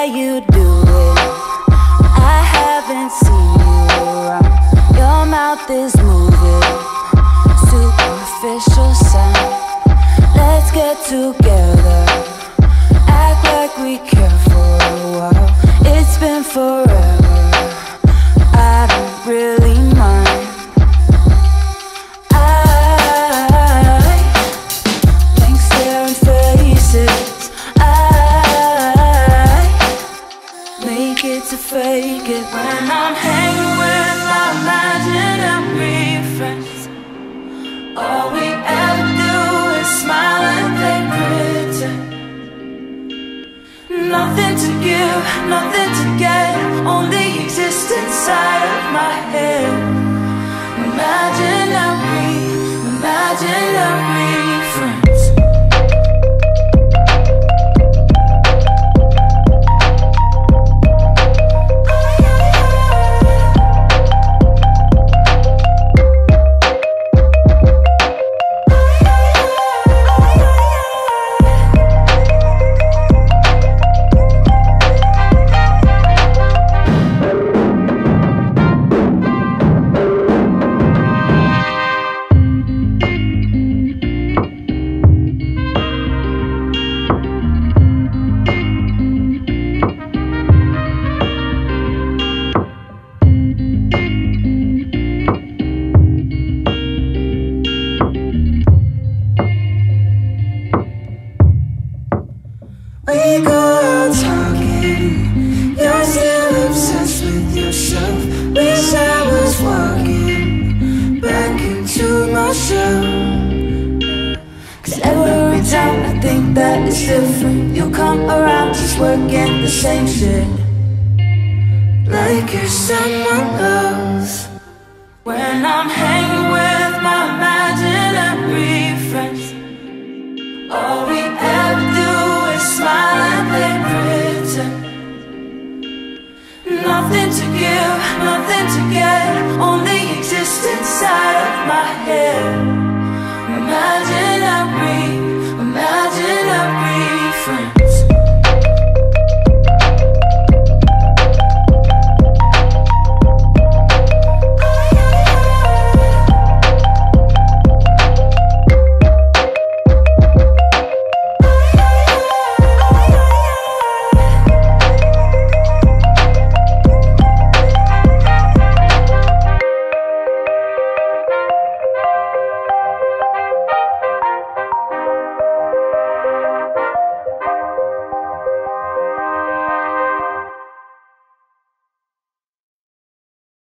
way you do it, I haven't seen you around. Your mouth is moving, superficial sound. Let's get together, act like we care for a while. It's been forever, I don't really mind. I think staring faces, I make it to fake it. When I'm hanging with my imaginary friends, all we ever do is smile and play pretend. Nothing to give, nothing to get, only exist inside of my head. Imaginary, imaginary friends. We go out talking, you're still obsessed with yourself. Wish I was walking back into my shell. Cause every time I think that it's different, you come around just working the same shit, like you're someone else. When I'm hanging with my imaginary friends, all we ever do is smile and play pretend. Nothing to give, nothing to get, only exist inside of my head.